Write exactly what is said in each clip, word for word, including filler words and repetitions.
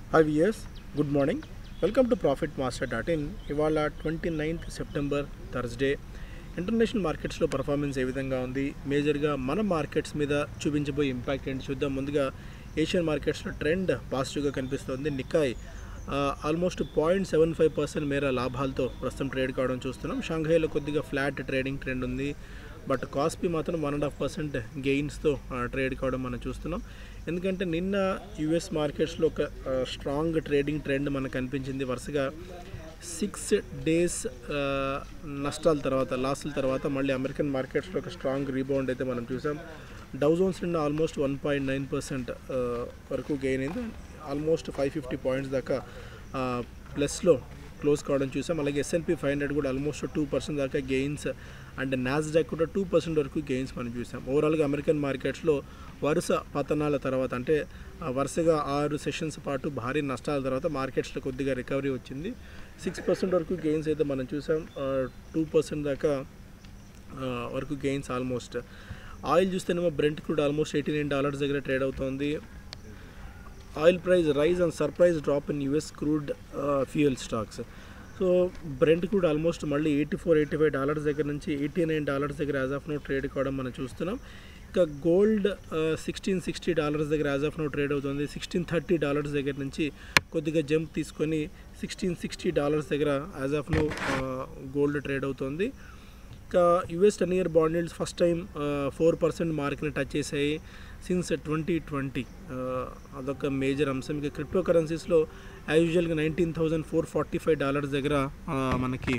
Hi viewers, good morning. Welcome to profit master dot in. ఇవాళ twenty ninth September Thursday. International మార్కెట్స్లో performance ఏ విధంగా ఉంది, మేజర్గా మన మార్కెట్స్ మీద చూపించబోయే ఇంపాక్ట్ ఏంటి చూద్దాం. ముందుగా ఏషియన్ మార్కెట్స్లో ట్రెండ్ పాజిటివ్గా కనిపిస్తుంది. Nikkei almost point seven five percent మేర లాభాలతో ప్రస్తుతం ట్రేడ్ కావడం చూస్తున్నాం. షాంఘైలో కొద్దిగా ఫ్లాట్ ట్రేడింగ్ ట్రెండ్ ఉంది, బట్ కాస్పీ మాత్రం వన్ అండ్ హాఫ్ పర్సెంట్ గెయిన్స్తో ట్రేడ్ కావడం మనం చూస్తున్నాం. ఎందుకంటే నిన్న యుఎస్ మార్కెట్స్లో ఒక స్ట్రాంగ్ ట్రేడింగ్ ట్రెండ్ మనకు కనిపించింది. వరుసగా సిక్స్ డేస్ నష్టాల తర్వాత లాస్ల తర్వాత మళ్ళీ అమెరికన్ మార్కెట్స్లో ఒక స్ట్రాంగ్ రీబౌండ్ అయితే మనం చూసాం. డౌ జోన్స్ నిన్న almost one point nine percent వరకు గెయిన్ అయింది. ఆల్మోస్ట్ ఫైవ్ ఫిఫ్టీ పాయింట్స్ దాకా ప్లస్లో క్లోజ్ కావడం చూసాం. అలాగే ఎస్ఎన్పి ఫైవ్ హండ్రెడ్ కూడా ఆల్మోస్ట్ టూ పర్సెంట్ దాకా గెయిన్స్ అండ్ నాస్డాక్ కూడా టూ పర్సెంట్ వరకు గెయిన్స్ మనం చూసాం. ఓవరాల్గా అమెరికన్ మార్కెట్స్లో వరుస పతనాల తర్వాత అంటే వరుసగా ఆరు సెషన్స్ పాటు భారీ నష్టాల తర్వాత మార్కెట్స్లో కొద్దిగా రికవరీ వచ్చింది. సిక్స్ పర్సెంట్ వరకు గెయిన్స్ అయితే మనం చూసాం. టూ పర్సెంట్ దాకా వరకు గెయిన్స్ ఆల్మోస్ట్. ఆయిల్ చూస్తేనేమో Brent crude almost eighty nine dollars దగ్గర ట్రేడ్ అవుతుంది. Oil price rise and surprise drop in US crude fuel stocks. So Brent crude almost మళ్ళీ eighty four eighty five dollars దగ్గర నుంచి eighty nine dollars దగ్గర as of now trade కావడం మనం చూస్తున్నాం. ఇంకా గోల్డ్ సిక్స్టీన్ సిక్స్టీ డాలర్స్ దగ్గర as of now trade అవుతుంది. సిక్స్టీన్ థర్టీ డాలర్స్ దగ్గర నుంచి కొద్దిగా జంప్ తీసుకొని సిక్స్టీన్ సిక్స్టీ డాలర్స్ దగ్గర as of now gold trade అవుతుంది. ఇంకా US ten year bond yields first time four percent మార్క్ని టచ్ చేసాయి సిన్స్ ట్వంటీ ట్వంటీ. అదొక మేజర్ అంశం. ఇక క్రిప్టో కరెన్సీస్లో యాజ్ యూజువల్గా nineteen thousand four forty five dollars దగ్గర మనకి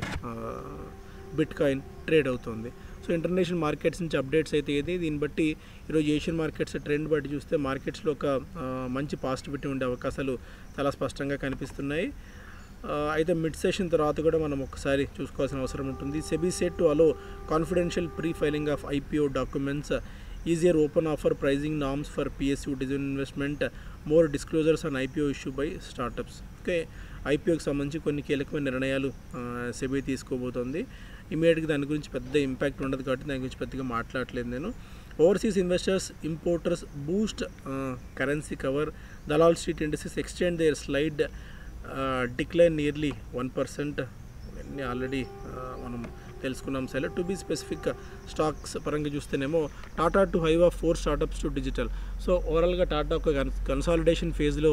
బిట్ కాయిన్ ట్రేడ్ అవుతుంది. సో ఇంటర్నేషనల్ మార్కెట్స్ నుంచి అప్డేట్స్ అయితే ఇది. దీన్ని బట్టి ఈరోజు ఏషియన్ మార్కెట్స్ ట్రెండ్ బట్టి చూస్తే మార్కెట్స్లో ఒక మంచి పాజిటివిటీ ఉండే అవకాశాలు చాలా స్పష్టంగా కనిపిస్తున్నాయి. అయితే మిడ్ సెషన్ తర్వాత కూడా మనం ఒకసారి చూసుకోవాల్సిన అవసరం ఉంటుంది. SEBI set to allow confidential pre filing of IPO documents, easier open offer pricing norms for PSU digital investment, more disclosures on IPO issue by startups. Okay, ఐపీఓకి సంబంధించి కొన్ని కీలకమైన నిర్ణయాలు సెబీ తీసుకోబోతోంది. ఇమీడియట్గా దాని గురించి పెద్ద ఇంపాక్ట్ ఉండదు కాబట్టి దాని గురించి పెద్దగా మాట్లాడలేదు నేను. Overseas investors importers boost currency cover, Dalal street industries extend their slide decline nearly one percent. ఇవన్నీ ఆల్రెడీ మనం తెలుసుకున్నాం. సరే, టు బీ స్పెసిఫిక్ స్టాక్స్ పరంగా చూస్తేనేమో Tata to hive off four startups to digital. So ఓవరాల్గా టాటా ఒక కన్సాలిడేషన్ ఫేజ్లో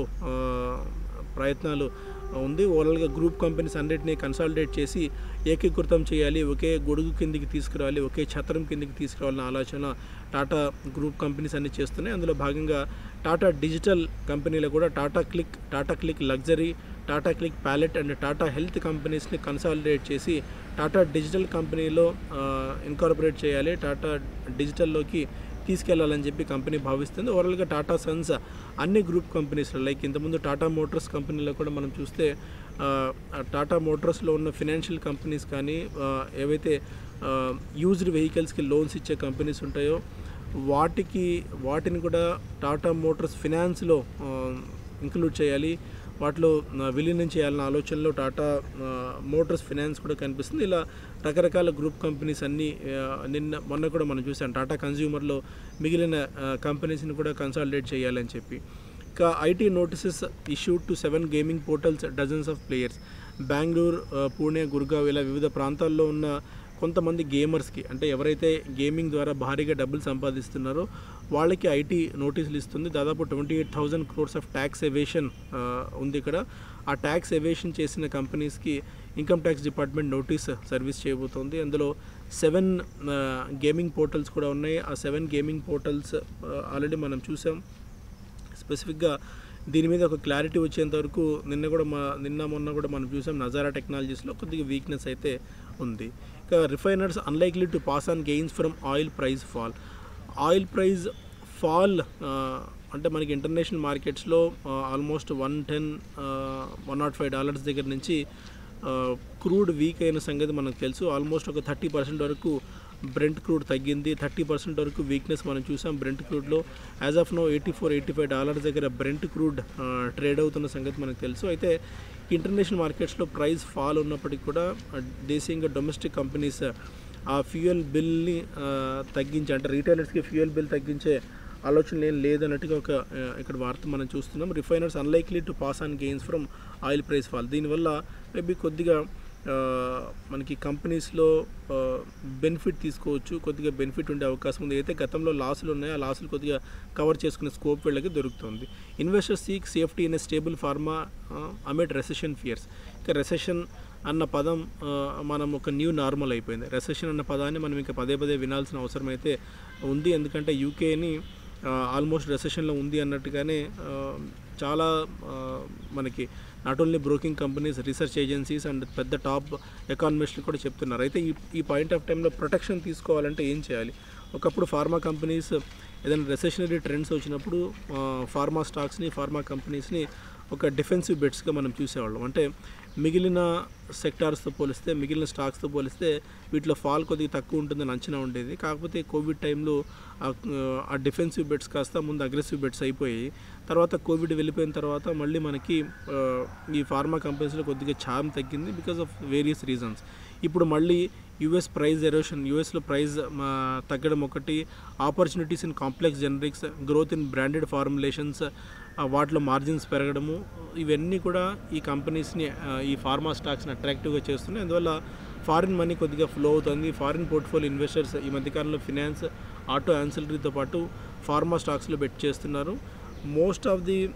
ప్రయత్నాలు ఉంది. ఓవరాల్గా గ్రూప్ కంపెనీస్ అన్నిటినీ కన్సాలిడేట్ చేసి ఏకీకృతం చేయాలి, ఒకే గొడుగు కిందికి తీసుకురావాలి, ఒకే ఛత్రం కిందికి తీసుకురావాలన్న ఆలోచన టాటా గ్రూప్ కంపెనీస్ అన్ని చేస్తున్నాయి. అందులో భాగంగా టాటా డిజిటల్ కంపెనీలో కూడా Tata click, Tata click luxury, Tata click palette and Tata health కంపెనీస్ని కన్సాలిడేట్ చేసి టాటా డిజిటల్ కంపెనీలో ఇన్కార్పొరేట్ చేయాలి, టాటా డిజిటల్లోకి తీసుకెళ్లాలని చెప్పి కంపెనీ భావిస్తుంది. ఓవరాల్గా టాటా సన్స్ అన్ని గ్రూప్ కంపెనీస్లో లైక్ ఇంతకుముందు టాటా మోటార్స్ కంపెనీలో కూడా మనం చూస్తే టాటా మోటార్స్లో ఉన్న ఫినాన్షియల్ కంపెనీస్ కానీ ఏవైతే యూజ్డ్ వెహికల్స్కి లోన్స్ ఇచ్చే కంపెనీస్ ఉంటాయో వాటికి వాటిని కూడా టాటా మోటార్స్ ఫినాన్స్లో ఇంక్లూడ్ చేయాలి, వాటిలో విలీనం చేయాలన్న ఆలోచనలో టాటా మోటార్స్ ఫినాన్స్ కూడా కనిపిస్తుంది. ఇలా రకరకాల గ్రూప్ కంపెనీస్ అన్నీ నిన్న మొన్న కూడా మనం చూసాం. టాటా కన్జ్యూమర్లో మిగిలిన కంపెనీస్ని కూడా కన్సాలిడేట్ చేయాలని చెప్పి. ఇంకా IT notices issued to seven gaming portals, dozens of players. Bengaluru, Pune, Gurgaon ఇలా వివిధ ప్రాంతాల్లో ఉన్న కొంతమంది గేమర్స్కి అంటే ఎవరైతే గేమింగ్ ద్వారా భారీగా డబ్బులు సంపాదిస్తున్నారో వాళ్ళకి ఐటీ నోటీసులు ఇస్తుంది. దాదాపు twenty eight thousand crores of tax evasion ఉంది ఇక్కడ. ఆ ట్యాక్స్ ఎవేషన్ చేసిన కంపెనీస్కి income tax department notice service చేయబోతోంది. అందులో సెవెన్ గేమింగ్ పోర్టల్స్ కూడా ఉన్నాయి. ఆ సెవెన్ గేమింగ్ పోర్టల్స్ ఆల్రెడీ మనం చూసాం. స్పెసిఫిక్గా దీని మీద ఒక క్లారిటీ వచ్చేంత వరకు నిన్న కూడా మా నిన్న మొన్న కూడా మనం చూసాం. నజారా టెక్నాలజీస్లో కొద్దిగా వీక్నెస్ అయితే ఉంది. ఇక refiners unlikely to pass on gains from oil price fall. Oil price fall అంటే మనకి ఇంటర్నేషనల్ మార్కెట్స్లో almost one ten one naught five dollars దగ్గర నుంచి క్రూడ్ వీక్ అయిన సంగతి మనకు తెలుసు. ఆల్మోస్ట్ ఒక థర్టీ పర్సెంట్ వరకు బ్రెంట్ క్రూడ్ తగ్గింది. థర్టీ పర్సెంట్ వరకు వీక్నెస్ మనం చూసాం బ్రెంట్ క్రూడ్లో. As of now eighty four eighty five dollars దగ్గర బ్రెంట్ క్రూడ్ ట్రేడ్ అవుతున్న సంగతి మనకు తెలుసు. అయితే ఇంటర్నేషనల్ మార్కెట్స్లో ప్రైస్ ఫాల్ ఉన్నప్పటికీ కూడా దేశీయంగా డొమెస్టిక్ కంపెనీస్ ఆ ఫ్యూయల్ బిల్ని తగ్గించి అంటే రీటైలర్స్కి ఫ్యూయల్ బిల్ తగ్గించే ఆలోచన ఏం లేదన్నట్టుగా ఒక ఇక్కడ వార్త మనం చూస్తున్నాం. Refiners unlikely to pass on gains from oil price fall. దీనివల్ల మేబీ కొద్దిగా మనకి కంపెనీస్లో బెనిఫిట్ తీసుకోవచ్చు, కొద్దిగా బెనిఫిట్ ఉండే అవకాశం ఉంది. అయితే గతంలో లాసులు ఉన్నాయో ఆ లాసులు కొద్దిగా కవర్ చేసుకునే స్కోప్ వీళ్ళకి దొరుకుతుంది. Investors seek safety in a stable pharma amid recession fears. ఇక రెసెషన్ అన్న పదం మనం ఒక న్యూ నార్మల్ అయిపోయింది. రెసెషన్ అన్న పదాన్ని మనం ఇంకా పదే పదే వినాల్సిన అవసరం అయితే ఉంది. ఎందుకంటే యూకేని ఆల్మోస్ట్ రెసెషన్లో ఉంది అన్నట్టుగానే చాలా మనకి not only broking companies, research agencies and పెద్ద టాప్ ఎకానమిస్టులు కూడా చెప్తున్నారు. అయితే ఈ ఈ పాయింట్ ఆఫ్ టైంలో ప్రొటెక్షన్ తీసుకోవాలంటే ఏం చేయాలి? ఒకప్పుడు ఫార్మా కంపెనీస్ ఏదైనా రెసెషనరీ ట్రెండ్స్ వచ్చినప్పుడు ఫార్మా స్టాక్స్ని, ఫార్మా కంపెనీస్ని ఒక డిఫెన్సివ్ బెట్స్గా మనం చూసేవాళ్ళం. అంటే మిగిలిన సెక్టార్స్తో పోలిస్తే, మిగిలిన స్టాక్స్తో పోలిస్తే వీటిలో ఫాల్ కొద్దిగా తక్కువ ఉంటుందని అంచనా ఉండేది. కాకపోతే కోవిడ్ టైంలో ఆ డిఫెన్సివ్ బెట్స్ కాస్త ముందు అగ్రెసివ్ బెట్స్ అయిపోయాయి. తర్వాత కోవిడ్ వెళ్ళిపోయిన తర్వాత మళ్ళీ మనకి ఈ ఫార్మా కంపెనీస్లో కొద్దిగా ఛార్మ్ తగ్గింది బికాస్ ఆఫ్ వేరియస్ రీజన్స్. ఇప్పుడు మళ్ళీ యూఎస్ ప్రైస్ ఎరోషన్, యూఎస్లో ప్రైస్ తగ్గడం ఒకటి, opportunities in complex generics, growth in branded formulations, వాటిలో మార్జిన్స్ పెరగడము, ఇవన్నీ కూడా ఈ కంపెనీస్ని, ఈ ఫార్మా స్టాక్స్ని అట్రాక్టివ్గా చేస్తున్నాయి. అందువల్ల ఫారిన్ మనీ కొద్దిగా ఫ్లో అవుతుంది. ఫారిన్ పోర్ట్ఫోలియో ఇన్వెస్టర్స్ ఈ మధ్యకాలంలో ఫినాన్స్, ఆటో, యాన్సిలరీతో పాటు ఫార్మా స్టాక్స్లో బెట్ చేస్తున్నారు. మోస్ట్ ఆఫ్ ది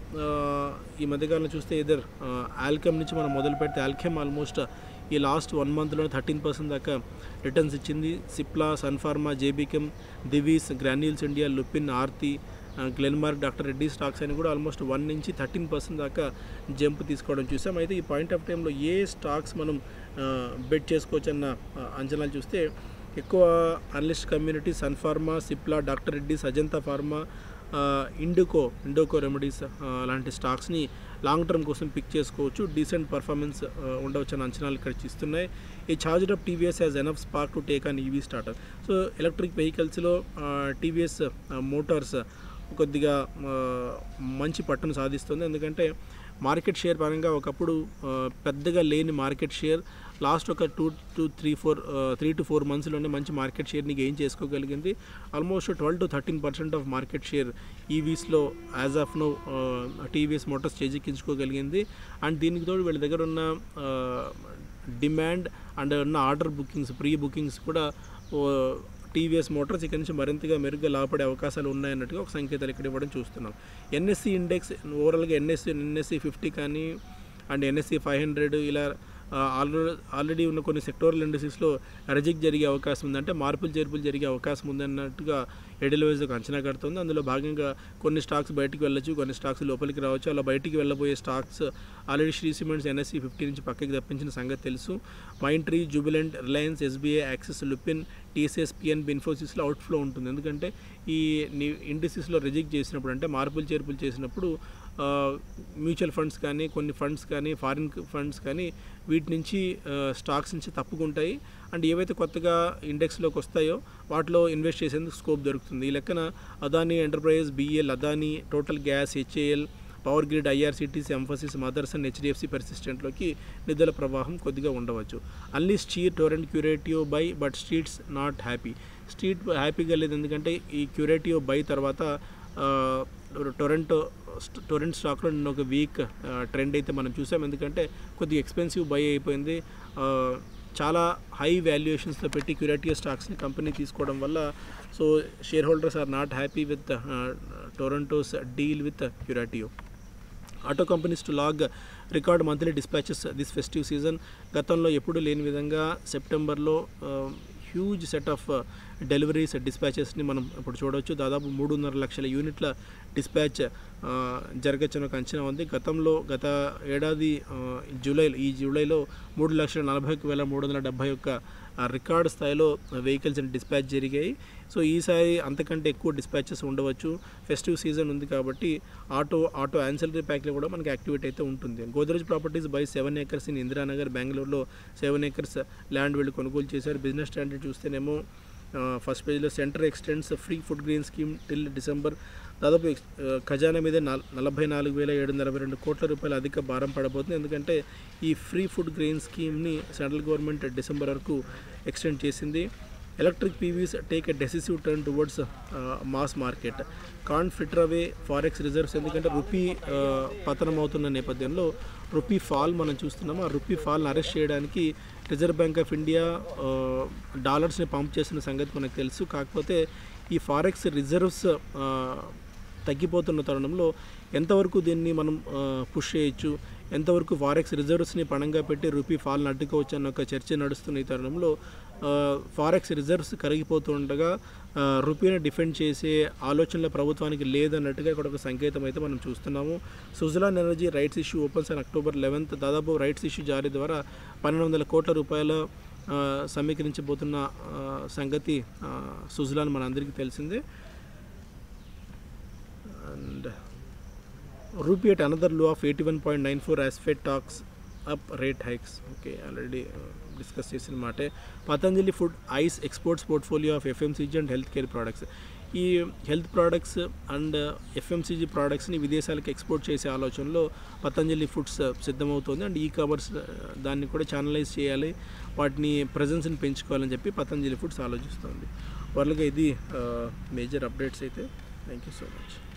ఈ మధ్యకాలంలో చూస్తే ఇదర్ ఆల్కెమ్ నుంచి మనం మొదలు పెడితే ఆల్కెమ్ ఆల్మోస్ట్ ఈ లాస్ట్ వన్ మంత్లో థర్టీన్ పర్సెంట్ దాకా రిటర్న్స్ ఇచ్చింది. Cipla, Sun Pharma, JB Chem, Divi's, Granules India, Lupin, Aarti, Glenmark, doctor Reddy stocks అని కూడా ఆల్మోస్ట్ వన్ నుంచి థర్టీన్ పర్సెంట్ దాకా జంప్ తీసుకోవడం చూసాం. అయితే ఈ పాయింట్ ఆఫ్ టైంలో ఏ స్టాక్స్ మనం బెట్ చేసుకోవచ్చు అన్న అంచనాలు చూస్తే ఎక్కువ analyst community Sun Pharma, Cipla, doctor Reddy's, Ajanta pharma, Indoco Indoco remedies లాంటి స్టాక్స్ని లాంగ్ టర్మ్ కోసం పిక్ చేసుకోవచ్చు. డీసెంట్ పర్ఫార్మెన్స్ ఉండవచ్చు అన్న అంచనాలు ఇక్కడ ఇస్తున్నాయి. ఈ charged up TVS has enough spark to take on EV starter. So electric వెహికల్స్లో టీవీఎస్ మోటార్స్ కొద్దిగా మంచి పట్టును సాధిస్తుంది. ఎందుకంటే మార్కెట్ షేర్ పరంగా ఒకప్పుడు పెద్దగా లేని మార్కెట్ షేర్ లాస్ట్ ఒక two to three four three to four మంత్స్లోనే మంచి మార్కెట్ షేర్ని గెయిన్ చేసుకోగలిగింది. Almost twelve to thirteen percent of market share ఈవీస్లో as of now TVS motors చేజిక్కించుకోగలిగింది. అండ్ దీనికి తోడు వీళ్ళ దగ్గర ఉన్న డిమాండ్ అండ్ ఉన్న ఆర్డర్ బుకింగ్స్, ప్రీ బుకింగ్స్ కూడా టీవీఎస్ మోటార్స్ ఇక్కడ నుంచి మరింతగా మెరుగ్గా లాభపడే అవకాశాలు ఉన్నాయన్నట్టుగా ఒక సంకేతాలు ఇక్కడ ఇవ్వడం చూస్తున్నాం. ఎన్ఎస్సి ఇండెక్స్ ఓవరాల్గా ఎన్ఎస్సి ఎన్ఎస్సి ఫిఫ్టీ కానీ అండ్ ఎన్ఎస్సి ఫైవ్ హండ్రెడ్ ఇలా ఆల్రెడీ ఆల్రెడీ ఉన్న కొన్ని సెక్టోరల్ ఇండస్ట్రీస్లో రిజెక్ట్ జరిగే అవకాశం ఉంది, అంటే మార్పులు చేర్పులు జరిగే అవకాశం ఉందన్నట్టుగా ఎడిల్వైజ్ ఒక అంచనా కడుతుంది. అందులో భాగంగా కొన్ని స్టాక్స్ బయటికి వెళ్ళచ్చు, కొన్ని స్టాక్స్ లోపలికి రావచ్చు. అలా బయటికి వెళ్ళబోయే stocks already Shree cements NSE fifty నుంచి పక్కకి తప్పించిన సంగతి తెలుసు. మైంట్రీ, జూబిలెంట్, రిలయన్స్, ఎస్బీఐ, యాక్సిస్, లుపిన్, టీసీఎస్, పిఎన్బి, ఇన్ఫోసిస్లో అవుట్ఫ్లో ఉంటుంది. ఎందుకంటే ఈ ఇండస్ట్రీస్లో రిజెక్ట్ చేసినప్పుడు, అంటే మార్పులు చేర్పులు చేసినప్పుడు మ్యూచువల్ ఫండ్స్ కానీ, కొన్ని ఫండ్స్ కానీ, ఫారిన్ ఫండ్స్ కానీ వీటి నుంచి స్టాక్స్ నుంచి తప్పుకుంటాయి. అండ్ ఏవైతే కొత్తగా ఇండెక్స్లోకి వస్తాయో వాటిలో ఇన్వెస్ట్ చేసేందుకు స్కోప్ దొరుకుతుంది. ఈ లెక్కన Adani enterprise, BEL, Adani, total gas, HAL, power grid, IRCTC, Mphasis, Motherson and HDFC పర్సిస్టెంట్లోకి నిధుల ప్రవాహం కొద్దిగా ఉండవచ్చు. Unlisted cheer, Torrent, curative buy, but street's not happy. Street హ్యాపీగా లేదు, ఎందుకంటే ఈ క్యూరేటివ్ బై తర్వాత టొరెంటో టొరెంట్ స్టాక్లో నిన్న ఒక వీక్ ట్రెండ్ అయితే మనం చూసాం. ఎందుకంటే కొద్దిగా ఎక్స్పెన్సివ్ బై అయిపోయింది. చాలా హై వాల్యుయేషన్స్లో పెట్టి క్యూరేటివ్ స్టాక్స్ని కంపెనీ తీసుకోవడం వల్ల so share holders are not happy with Torrent's deal with curative. Auto companies to log record monthly dispatches this festive season. గతంలో ఎప్పుడూ లేని విధంగా సెప్టెంబర్లో హ్యూజ్ సెట్ ఆఫ్ డెలివరీస్, డిస్పాచెస్ని మనం ఇప్పుడు చూడవచ్చు. దాదాపు మూడున్నర లక్షల యూనిట్ల డిస్పాచ్ జరగచ్చని ఒక అంచనా ఉంది. గతంలో గత ఏడాది జూలై ఈ జూలైలో మూడు లక్షల నలభై ఒక వేల మూడు వందల డెబ్బై ఒక్క రికార్డ్ స్థాయిలో వెహికల్స్ డిస్పాచ్ జరిగాయి. సో ఈసారి అంతకంటే ఎక్కువ డిస్పాచెస్ ఉండవచ్చు. ఫెస్టివ్ సీజన్ ఉంది కాబట్టి ఆటో ఆటో యాన్సిలరీ ప్యాక్లో కూడా మనకి యాక్టివేట్ అయితే ఉంటుంది. Godrej properties buy seven acres in Indiranagar, బెంగళూరులో సెవెన్ ఏకర్స్ ల్యాండ్ వీళ్ళు కొనుగోలు చేశారు. బిజినెస్ స్టాండర్డ్ చూస్తేనేమో ఫస్ట్ పేజ్లో centre extends free food grain scheme till December. దాదాపు ఖజానా మీద నలభై నాలుగు వేల ఏడు వందల అరవై రెండు కోట్ల రూపాయల అధిక భారం పడబోతుంది. ఎందుకంటే ఈ ఫ్రీ ఫుడ్ గ్రెయిన్ స్కీమ్ని సెంట్రల్ గవర్నమెంట్ డిసెంబర్ వరకు ఎక్స్టెండ్ చేసింది. Electric P Vs take a decisive turn towards uh, mass market. Can't fritter away forex reserves ఎందుకంటే రూపీ పతనం అవుతున్న నేపథ్యంలో రూపీ ఫాల్ మనం చూస్తున్నాము. ఆ రూపీ ఫాల్ని అరెస్ట్ చేయడానికి రిజర్వ్ బ్యాంక్ ఆఫ్ ఇండియా డాలర్స్ని పంప్ చేసిన సంగతి మనకు తెలుసు. కాకపోతే ఈ ఫారెక్స్ రిజర్వ్స్ తగ్గిపోతున్న తరుణంలో ఎంతవరకు దీన్ని మనం పుష్ చేయొచ్చు, ఎంతవరకు ఫారెక్స్ రిజర్వ్స్ని పణంగా పెట్టి రూపీ ఫాల్ని అడ్డుకోవచ్చు అన్న ఒక చర్చ నడుస్తున్న ఈ తరుణంలో ఫారెక్స్ రిజర్వ్స్ కరిగిపోతుండగా రూపీని డిఫెండ్ చేసే ఆలోచనల ప్రభుత్వానికి లేదన్నట్టుగా ఇక్కడ ఒక సంకేతం అయితే మనం చూస్తున్నాము. Suzlon energy rights issue opens on October eleventh. దాదాపు రైట్స్ ఇష్యూ జారీ ద్వారా పన్నెండు వందల కోట్ల రూపాయల సమీకరించబోతున్న సంగతి సుజలాన్ మనందరికీ తెలిసిందే. And rupee at another low of eighty-one point nine four as Fed talks up rate hikes. Okay, already uh, discuss చేసిన మాటే. Patanjali food eyes exports portfolio of FMCG and health care products. ఈ హెల్త్ ప్రోడక్ట్స్ అండ్ ఎఫ్ఎంసీజీ ప్రోడక్ట్స్ని విదేశాలకు export చేసే ఆలోచనలో Patanjali foods సిద్ధమవుతుంది. And e commerce దాన్ని కూడా ఛానలైజ్ చేయాలి, వాటిని ప్రజెన్స్ని పెంచుకోవాలని చెప్పి పతంజలి ఫుడ్స్ ఆలోచిస్తుంది. వాళ్ళకి ఇది మేజర్ అప్డేట్స్ అయితే. Thank you so much.